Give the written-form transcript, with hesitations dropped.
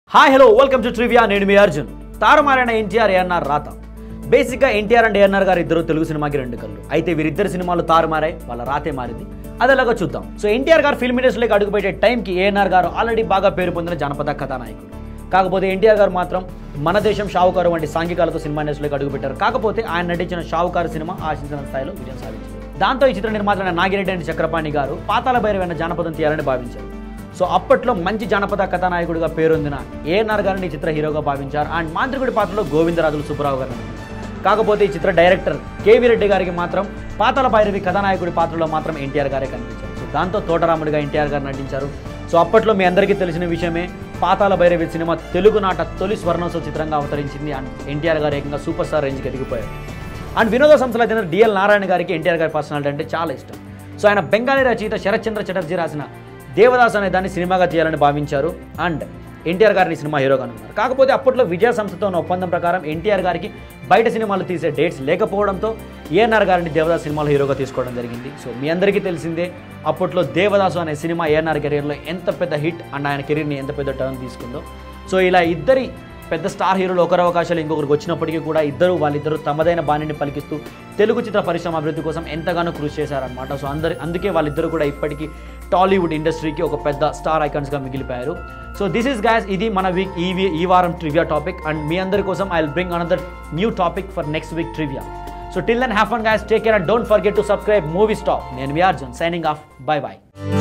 Hi hello welcome to trivia. నేను మీ అర్జున్. తారుమారైన ఎన్టీఆర్ ఏఎన్ఆర్ రాత. బేసిక్గా ఎన్టీఆర్ అండ్ ఏఎన్ఆర్ గారు ఇద్దరు తెలుగు సినిమాకి రెండు కళ్ళు. అయితే వీరిద్దరు సినిమాలు తారుమారాయి, వాళ్ళ రాతే మారింది. అదేలాగా చూద్దాం. సో ఎన్టీఆర్ గారు ఫిల్మ్ ఇండస్ట్రీలోకి అడుగుపెట్టే టైంకి ఏఎన్ఆర్ గారు ఆల్రెడీ బాగా పేరు పొందిన జానపద కథానాయకుడు. కాకపోతే ఎన్టీఆర్ గారు మాత్రం మన దేశం షావుకారు వంటి సాంఘికాలతో సినిమా ఇండస్ట్రీలోకి అడుగుపెట్టారు. కాకపోతే ఆయన నటించిన షావుకారు సినిమా ఆశించిన స్థాయిలో విజయం సాధించింది. దాంతో ఈ చిత్ర నిర్మాత నాగిరెడ్డి అండ్ చక్రపాణి గారు పాతాళ భైరవి అనే జానపదం తీయాలని భావించారు. సో అప్పట్లో మంచి జానపద కథానాయకుడిగా పేరొందిన ఏఎన్ఆర్ గారిని ఈ చిత్ర హీరోగా భావించారు. అండ్ మాంత్రికుడి పాత్రలో గోవిందరాజులు సుబ్బారావు గారు. కాకపోతే ఈ చిత్ర డైరెక్టర్ కేవీ రెడ్డి గారికి మాత్రం పాతాళ భైరవి కథానాయకుడి పాత్రలో మాత్రం ఎన్టీఆర్ గారే కనిపించారు. సో దాంతో తోటరాముడిగా ఎన్టీఆర్ గారు నటించారు. సో అప్పట్లో మీ అందరికీ తెలిసిన విషయమే, పాతాళ భైరవి సినిమా తెలుగు నాట తొలి స్వర్ణోత్సవ చిత్రంగా అవతరించింది. అండ్ ఎన్టీఆర్ గారు ఏకంగా సూపర్ స్టార్ రేంజ్కి ఎదిగిపోయారు. అండ్ వినోద సంస్థల అధినేత డిఎల్ నారాయణ గారికి ఎన్టీఆర్ గారి పర్సనాలిటీ అంటే చాలా ఇష్టం. సో ఆయన బెంగాలీ రచయిత శరత్చంద్ర చటర్జీ రాసిన దేవదాస్ అనే దాన్ని సినిమాగా తీయాలని భావించారు. అండ్ ఎన్టీఆర్ గారిని సినిమా హీరోగా అనుకున్నారు. కాకపోతే అప్పట్లో విజయ సంస్థతో ఉన్న ఒప్పందం ప్రకారం ఎన్టీఆర్ గారికి బయట సినిమాలు తీసే డేట్స్ లేకపోవడంతో ఏఎన్ఆర్ గారిని దేవదాస్ సినిమాలో హీరోగా తీసుకోవడం జరిగింది. సో మీ అందరికీ తెలిసిందే, అప్పట్లో దేవదాసు అనే సినిమా ఏఎన్ఆర్ కెరీర్లో ఎంత పెద్ద హిట్ అండ్ ఆయన కెరీర్ని ఎంత పెద్ద టర్న్ తీసుకుందో. సో ఇలా ఇద్దరి పెద్ద స్టార్ హీరోలు ఒకరి అవకాశాలు ఇంకొకరికి వచ్చినప్పటికీ కూడా వాళ్ళిద్దరూ తమదైన బాణిని పలికిస్తూ తెలుగు చిత్ర పరిశ్రమ అభివృద్ధి కోసం ఎంతగానో కృషి చేశారనమాట. సో అందుకే వాళ్ళిద్దరూ కూడా ఇప్పటికీ టాలీవుడ్ ఇండస్ట్రీకి ఒక పెద్ద స్టార్ ఐకాన్స్గా మిగిలిపోయారు. సో దిస్ ఈస్ గైస్, ఇది మన వీక్ ఈ వారం ట్రివియా టాపిక్. అండ్ మీ అందరి కోసం I will bring another new topic for next week trivia. So till then have fun guys, take care and don't forget to subscribe movie stop. నేను మీ Arjun, signing off. Bye by.